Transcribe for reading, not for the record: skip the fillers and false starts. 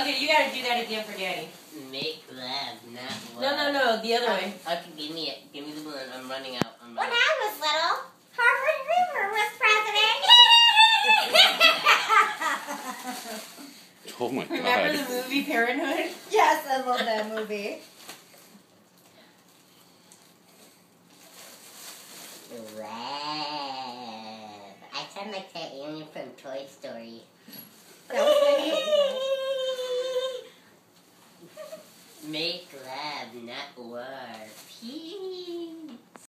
Okay, you gotta do that again for Daddy. Make love, not war. No, the other way. Okay, give me it. Give me the balloon. I'm running out. When I was little, Harvard Hoover was president. Oh my God. Remember the movie Parenthood? Yes, I love that movie. Love. I sound like that alien from Toy Story. Make love, not war. Peace.